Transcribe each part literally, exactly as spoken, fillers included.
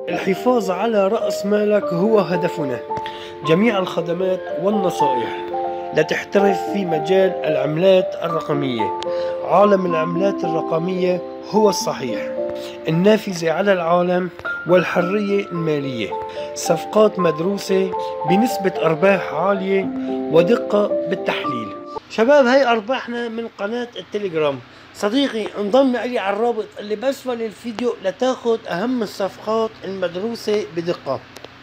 الحفاظ على رأس مالك هو هدفنا. جميع الخدمات والنصائح لتحترف في مجال العملات الرقمية. عالم العملات الرقمية هو الصحيح، النافذة على العالم والحرية المالية. صفقات مدروسة بنسبة أرباح عالية ودقة بالتحليل. شباب، هاي أرباحنا من قناة التليجرام. صديقي انضم لي على الرابط اللي بأسفل الفيديو لتاخد أهم الصفقات المدروسة بدقة.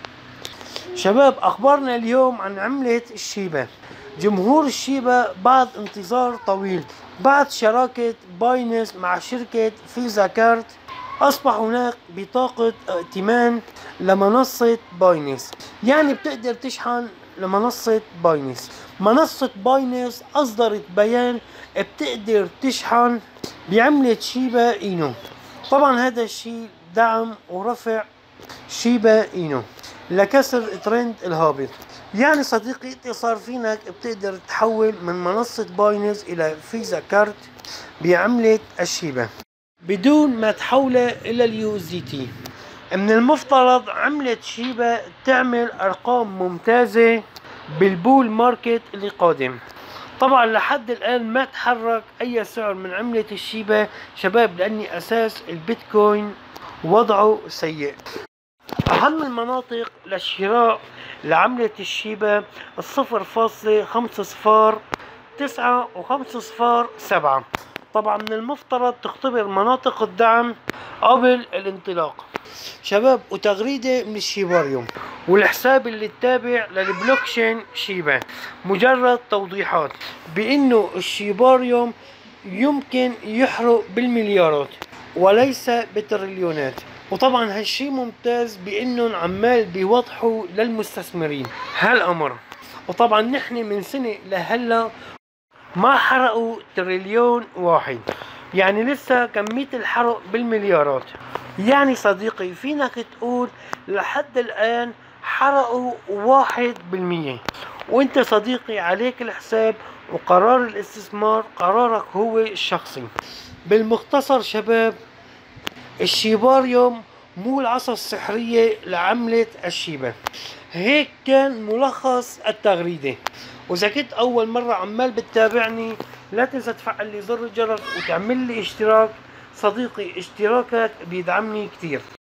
شباب، أخبارنا اليوم عن عملة الشيبا. جمهور الشيبا بعد انتظار طويل، بعد شراكة باينس مع شركة فيزا كارت، أصبح هناك بطاقة ائتمان لمنصة باينس. يعني بتقدر تشحن لمنصة باينس. منصة باينس أصدرت بيان بتقدر تشحن بعملة شيبا إينو. طبعا هذا الشيء دعم ورفع شيبا إينو لكسر ترند الهابط. يعني صديقي، انت صار فينك بتقدر تحول من منصة باينس إلى فيزا كارت بعملة الشيبا بدون ما تحوله إلى اليو اس دي تي. من المفترض عملة شيبا تعمل أرقام ممتازة بالبول ماركت اللي قادم. طبعا لحد الآن ما تحرك أي سعر من عملة الشيبا شباب، لأني أساس البيتكوين وضعه سيء. أهم المناطق للشراء لعملة الشيبا الصفر فاصلة خمسة صفار تسعة وخمسة صفار سبعة. طبعا من المفترض تختبر مناطق الدعم قبل الانطلاق شباب. وتغريدة من الشيباريوم والحساب اللي التابع للبلوكشين شيبا، مجرد توضيحات بأنه الشيباريوم يمكن يحرق بالمليارات وليس بالتريليونات. وطبعا هالشي ممتاز بانهم عمال بيوضحوا للمستثمرين هالامر. وطبعا نحن من سنة لهلا ما حرقوا تريليون واحد، يعني لسه كمية الحرق بالمليارات. يعني صديقي فينك تقول لحد الآن حرقوا واحد بالمية. وانت صديقي عليك الحساب، وقرار الاستثمار قرارك هو الشخصي. بالمختصر شباب، الشيباريوم مو العصا السحرية لعملة الشيبا. هيك كان ملخص التغريدة. وإذا كنت أول مرة عمال بتتابعني، لا تنسى تفعل لي زر الجرس وتعمل لي اشتراك. صديقي اشتراكك بيدعمني كتير.